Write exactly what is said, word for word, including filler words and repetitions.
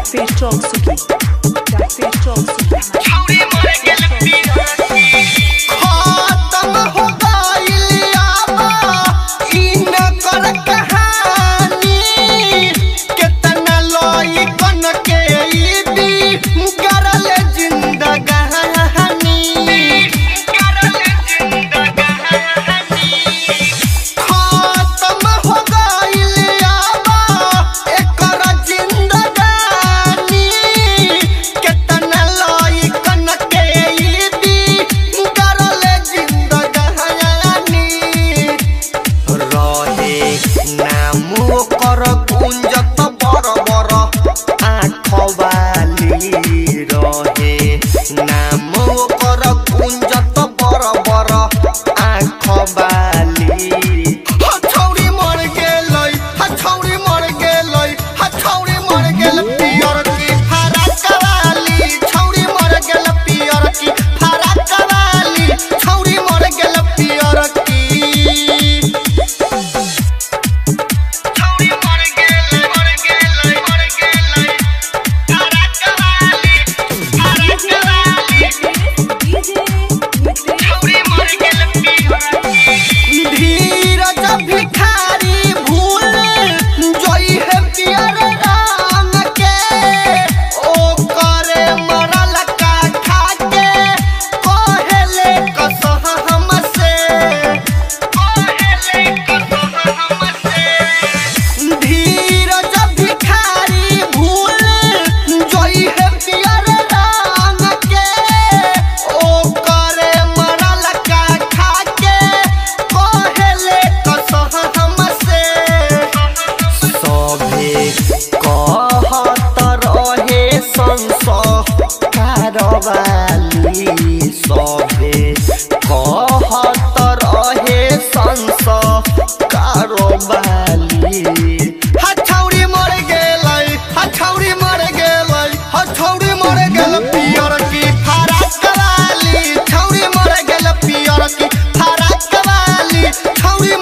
Cafe Chowksuki, Cafe Chowksuki. छौरी मर गेल पियरकी खत्म हो गइल आबा इन कर कहानी केतना लोई कन के ई भी करल जिंदगानी करल जिंदगानी खत्म हो गइल आबा एकर जिंदगानी केतना लोई कन के ई भी करल जिंदगानी रहे नामो कर कुंजत बर बर आँख वाली रहे नामो कर कुंजत बर बर आँख वाली छौरी मर गेलै छौरी मर गेलै छौरी मर गेल पियरकी फराक वाली छौरी मर गेल पियरकी फराक वाली छौरी मर गेल पियरकी छौरी मर गेल मर गेल मर गेल फराक वाली फराक वाली छौरी मर गेल पियरकी धीरज भिखारी भूल जोई है पियर रंग के ओ करे मरल का खा के कहेले कसह हमसे कहेले कसह हमसे धीरज भिखारी भूल जोई है पियर रंग के ओ करे मरल का खा के कहेले कसह हमसे सभे कहत रहे संस्कार वाली सभे कहत रहे संस्कार वाली छौरी मर गेलै छौरी मर गेलै छौरी मर गेल पियरकी फराक वाली छौरी मर गेल पियरकी फराक वाली छौरी